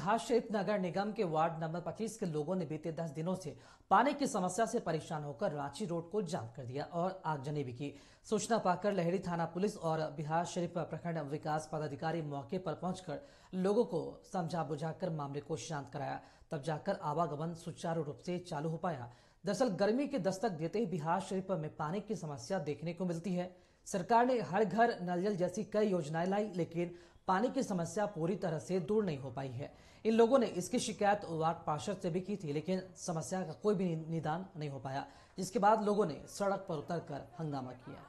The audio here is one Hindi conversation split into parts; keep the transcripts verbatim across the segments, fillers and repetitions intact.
बिहार शरीफ नगर निगम के वार्ड नंबर पच्चीस के लोगों ने बीते दस दिनों से पानी की समस्या से परेशान होकर रांची रोड को जाम कर दिया और आगजनी भी की। सूचना पाकर लहेरी थाना पुलिस और बिहार शरीफ प्रखंड विकास पदाधिकारी मौके पर पहुंचकर लोगों को समझा बुझाकर मामले को शांत कराया, तब जाकर आवागमन सुचारू रूप से चालू हो पाया। दरअसल गर्मी की दस्तक देते ही बिहार शरीफ में पानी की समस्या देखने को मिलती है। सरकार ने हर घर नल जल जैसी कई योजनाएं लाई, लेकिन पानी की समस्या पूरी तरह से दूर नहीं हो पाई है। इन लोगों ने इसकी शिकायत वार्ड पार्षद से भी की थी, लेकिन समस्या का कोई भी निदान नहीं हो पाया, जिसके बाद लोगों ने सड़क पर उतरकर हंगामा किया।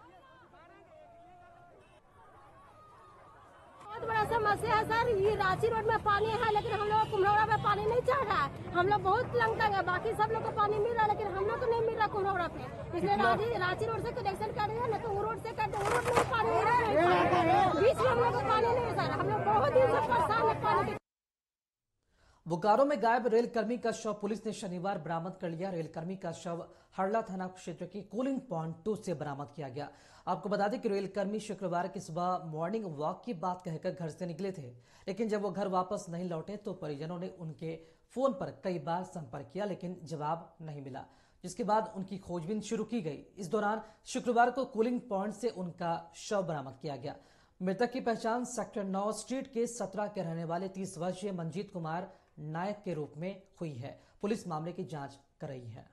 बहुत बड़ा समस्या है सर, ये रांची रोड में पानी है, लेकिन हम लोग कुम्हरौरा में पानी नहीं चढ़ रहा है। हम लोग बहुत तंग है, बाकी सब लोग को पानी मिल रहा है, लेकिन हम लोग को नहीं मिल रहा कुम्हरौरा पे। इसलिए रांची रांची रोड से कनेक्शन कर रहे हैं, न तो वो रोड से कर दे, वो रोड में पानी नहीं, बीच में हम लोग को पानी नहीं सर। हम लोग बहुत दिन से परेशान है पानी। बोकारो में गायब रेलकर्मी का शव पुलिस ने शनिवार बरामद कर लिया। रेलकर्मी का शव हरला थाना क्षेत्र के कूलिंग पॉइंट टू से बरामद किया गया। आपको बता दें कि रेलकर्मी शुक्रवार की सुबह मॉर्निंग वॉक की बात कहकर घर से निकले थे, लेकिन जब वो घर वापस नहीं लौटे तो परिजनों ने उनके फोन पर कई बार संपर्क किया, लेकिन जवाब नहीं मिला, जिसके बाद उनकी खोजबीन शुरू की गई। इस दौरान शुक्रवार को कूलिंग पॉइंट से उनका शव बरामद किया गया। मृतक की पहचान सेक्टर नौ स्ट्रीट के सत्रह के रहने वाले तीस वर्षीय मंजीत कुमार नायक के रूप में हुई है। पुलिस मामले की जांच कर रही है।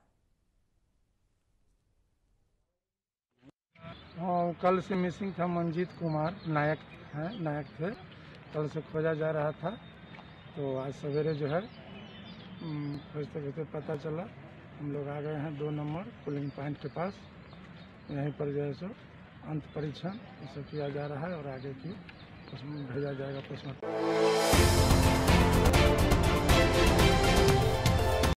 हाँ, कल से मिसिंग था मंजीत कुमार नायक है नायक थे। कल से खोजा जा रहा था, तो आज सवेरे जो है खोजते खोजते पता चला। हम लोग आ गए हैं दो नंबर कूलिंग पॉइंट के पास। यहीं पर जो है सो अंत परीक्षण ये सब किया जा रहा है और आगे की उसमें भेजा जाएगा पोस्टमार्टम।